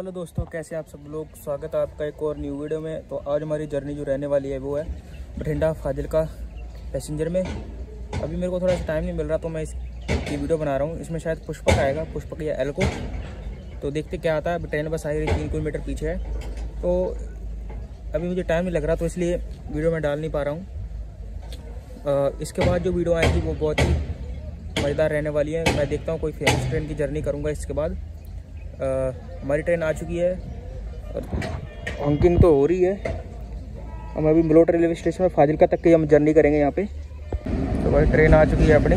Hello दोस्तों, कैसे आप सब लोग। स्वागत है आपका एक और न्यू वीडियो में। तो आज हमारी जर्नी जो रहने वाली है वो है बठिंडा फाजिल्का पैसेंजर में। अभी मेरे को थोड़ा सा टाइम नहीं मिल रहा तो मैं इसकी वीडियो बना रहा हूँ। इसमें शायद पुष्पक आएगा, पुष्पक या एल्को। तो देखते क्या आता है। ट्रेन बस आई रही 3 किलोमीटर पीछे है, तो अभी मुझे टाइम नहीं लग रहा तो इसलिए वीडियो में डाल नहीं पा रहा हूँ। इसके बाद जो वीडियो आएगी वो बहुत ही मज़ेदार रहने वाली है। मैं देखता हूँ कोई फेमस ट्रेन की जर्नी करूँगा। इसके बाद हमारी ट्रेन आ चुकी है और हॉकिंग तो हो रही है। हम अभी मलोट रेलवे स्टेशन में फाजिल्का तक की हम जर्नी करेंगे यहाँ पे। तो भाई ट्रेन आ चुकी है अपनी।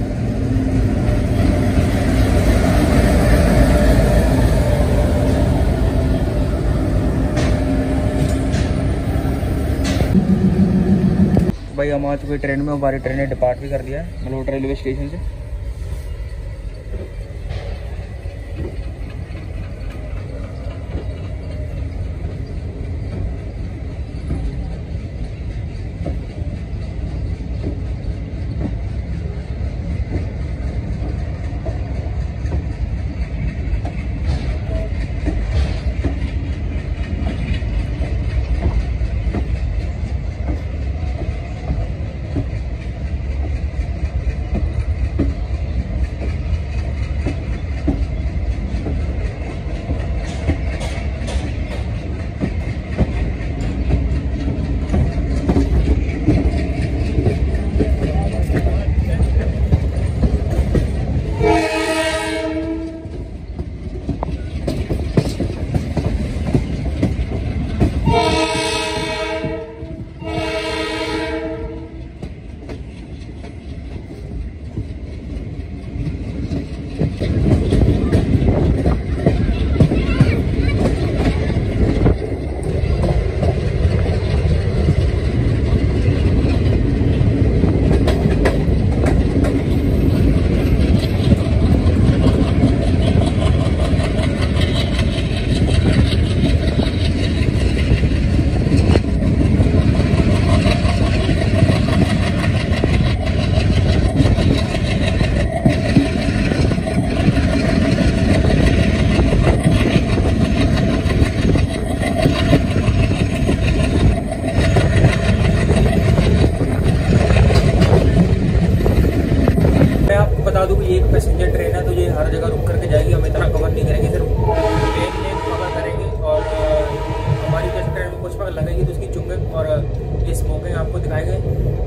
भाई हम आ चुके ट्रेन में। हमारी ट्रेन ने डिपार्ट भी कर दिया है मलोट रेलवे स्टेशन से। एक पैसेंजर ट्रेन है तो ये हर जगह रुक करके जाएगी। हम इतना कवर नहीं करेंगे, सिर्फ ट्रेन लेन कवर करेंगे। और हमारी जैसे ट्रेन में पुष्पक लगेगी तो उसकी चुंबक और ये स्मोकिंग आपको दिखाएंगे।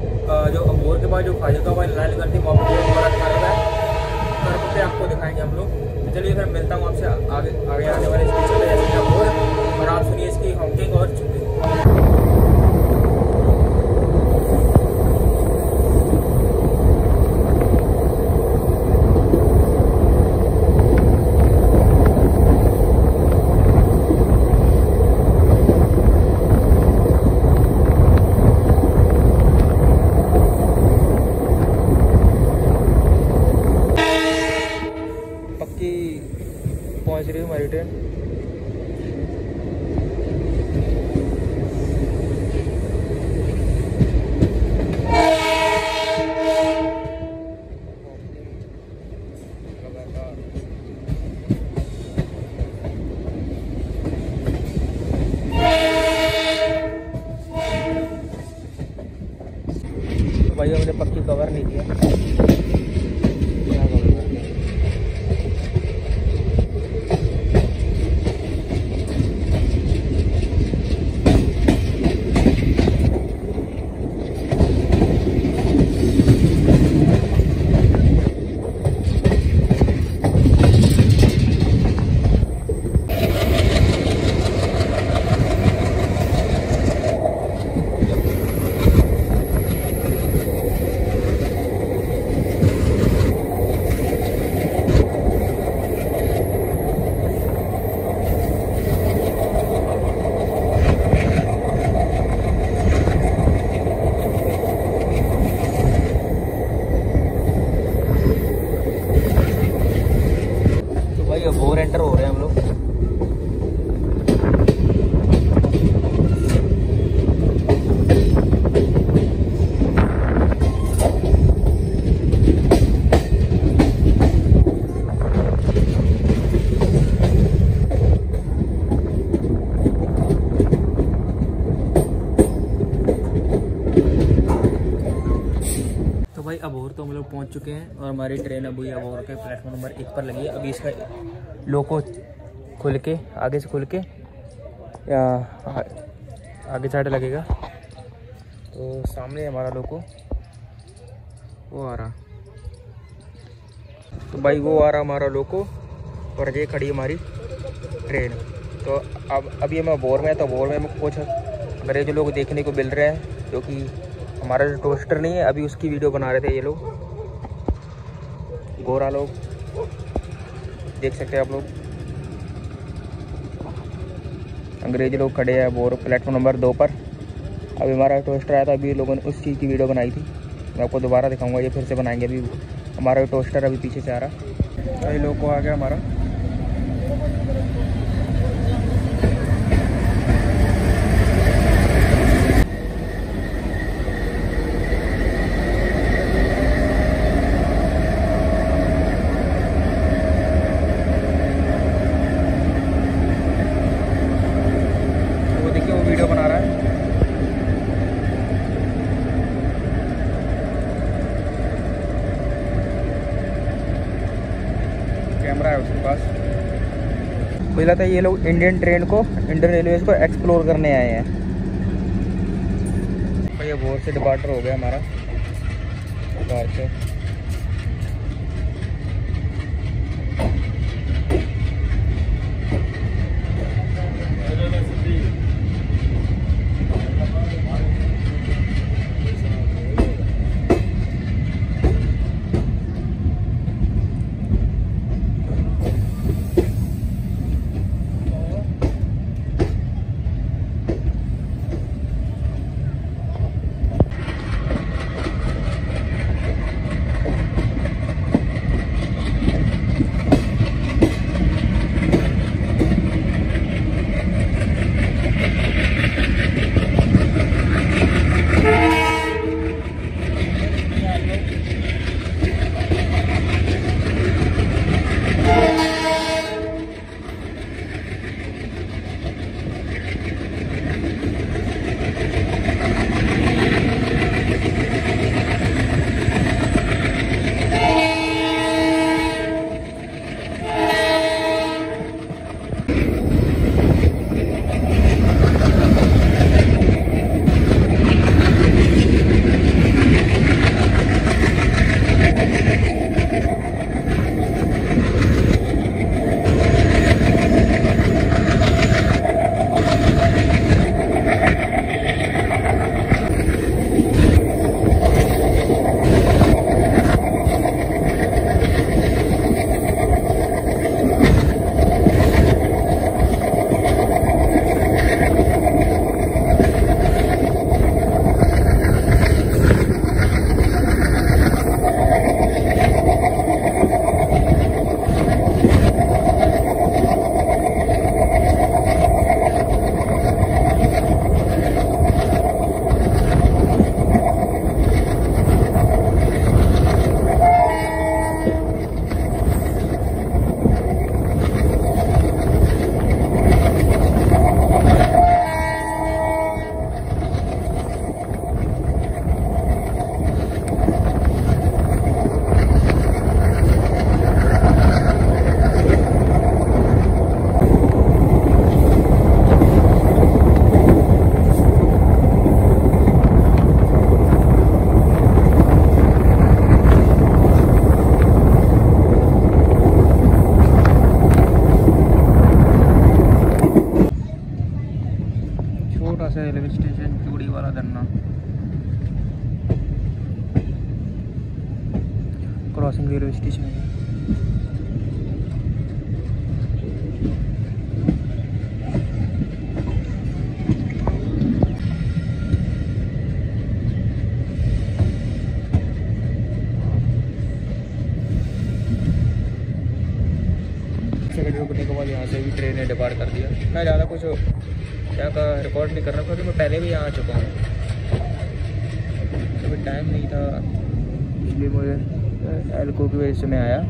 जो अबोर के बाद जो फाजिल्का वाली लाइन करती है वहाँ पर बड़ा खड़ा है, कर्व पे आपको दिखाएंगे हम लोग। तो चलिए फिर मिलता हूँ आपसे आगे आने वाले स्टेशन पर जैसे अबोर, और आप सुनिए इसकी हॉकिंग और चुंबक। पहुंच रही है हमारी ट्रेन। तो भाई हमने पक्की कवर नहीं किया। अबोहर तो हम लोग पहुँच चुके हैं और हमारी ट्रेन अभी अबोहर के प्लेटफॉर्म नंबर 1 पर लगी है। अभी इसका लोको खुल के आगे से खुल के या आगे साइड लगेगा। तो सामने हमारा लोको वो आ रहा, तो भाई वो आ रहा हमारा लोको और ये खड़ी हमारी ट्रेन। तो अब अभी हम अबोहर में है, तो अबोहर में कुछ अंग्रेज लोग देखने को मिल रहे हैं, जो कि हमारा जो टोस्टर नहीं है अभी उसकी वीडियो बना रहे थे। ये लोग गोरा लोग देख सकते हैं आप लोग, अंग्रेज लोग खड़े हैं अबोहर प्लेटफॉर्म नंबर 2 पर। अभी हमारा टोस्टर आया था, अभी लोगों ने उस चीज़ की वीडियो बनाई थी, मैं आपको दोबारा दिखाऊंगा, ये फिर से बनाएंगे। अभी हमारा टोस्टर अभी पीछे से आ रहा, अभी लोग को आ गया हमारा। वो देखिए वो वीडियो बना रहा है। कैमरा है उसके पास। बोला था ये लोग इंडियन रेलवेज को एक्सप्लोर करने आए हैं। भाई अबोहर से डिपार्चर हो गया हमारा डिपार्चर। रेलवे स्टेशन चूड़ी वाला धरना क्रॉसिंग रेलवे स्टेशन है। रुकने के बाद यहाँ से भी ट्रेन ने डिपार्ट कर दिया। मैं ज़्यादा कुछ यहाँ का रिकॉर्ड नहीं कर रहा क्योंकि मैं पहले भी यहाँ आ चुका हूँ, अभी टाइम नहीं था इसलिए मुझे एल्को की वजह से मैं आया।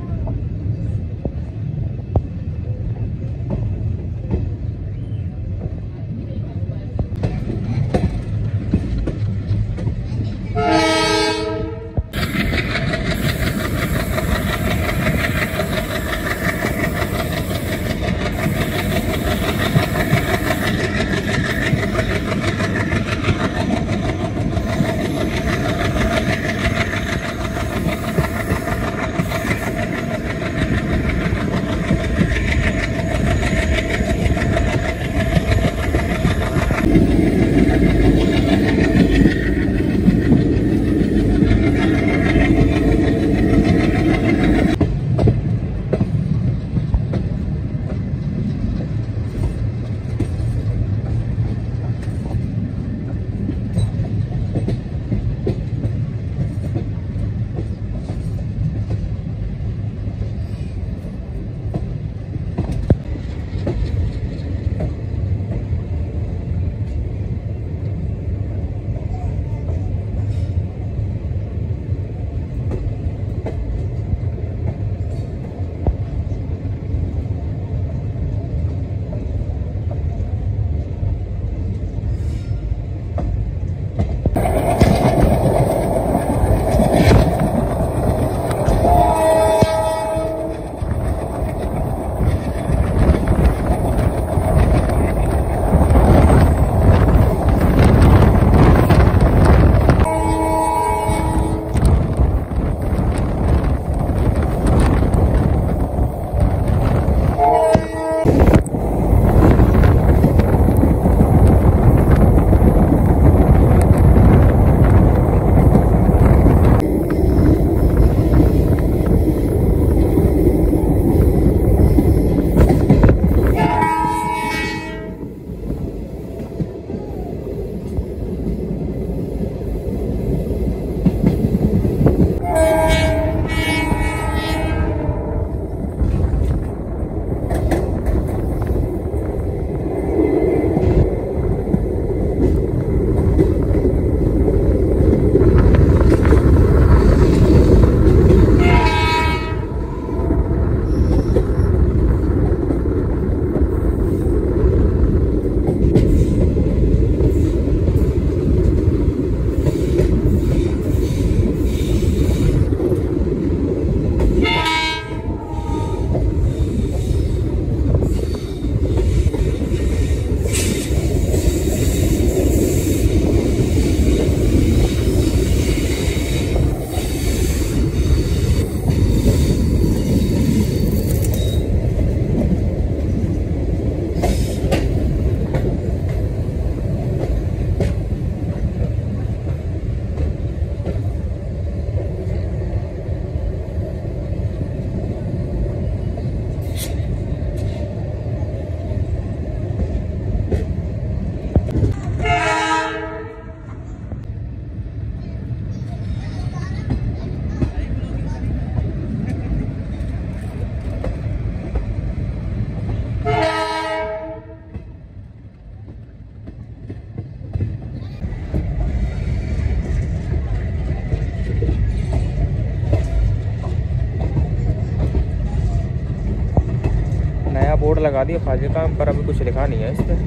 लगा दिया फाजिलका पर अभी कुछ लिखा नहीं है इस पर,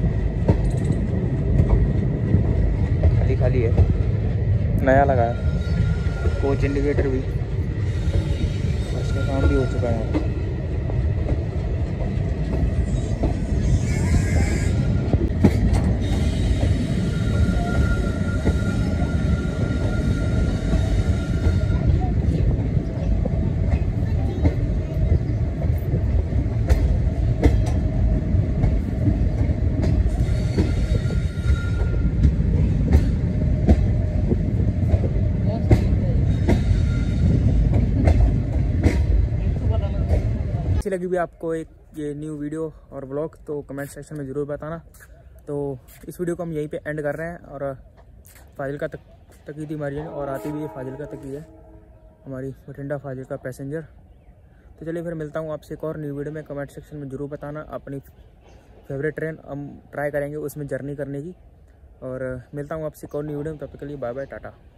खाली खाली है। नया लगा है कोच इंडिकेटर भी, इसका काम भी हो चुका है। अच्छी लगी भी आपको एक ये न्यू वीडियो और ब्लॉग तो कमेंट सेक्शन में ज़रूर बताना। तो इस वीडियो को हम यहीं पे एंड कर रहे हैं और फाजिलका तक ही थी हमारी और आती भी फाजिलका तक ही है हमारी बठिंडा फाजिलका पैसेंजर। तो चलिए फिर मिलता हूँ आपसे एक और न्यू वीडियो में। कमेंट सेक्शन में ज़रूर बताना अपनी फेवरेट ट्रेन, हम ट्राई करेंगे उसमें जर्नी करने की। और मिलता हूँ आपसे एक और न्यू वीडियो में, तब तक के लिए बाय बाय टाटा।